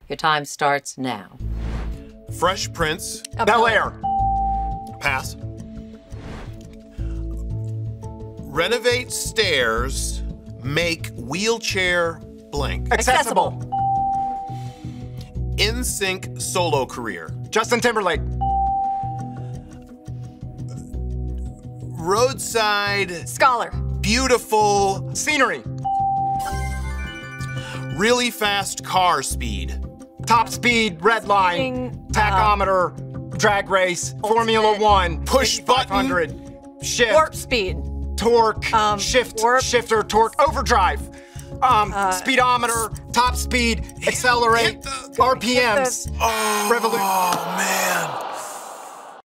Your time starts now. Fresh Prince. Bel Air. Pass. Renovate stairs, make wheelchair blank. Accessible. In-sync solo career. Justin Timberlake. Roadside, Scholar. beautiful, Scenery. really fast car speed. Top speed, red line, tachometer, drag race, Formula One, Push button. 500, shift, Warp speed. torque, shift, warp. shifter, torque, overdrive, speedometer, top speed, accelerate, RPMs, revolution. Oh, man.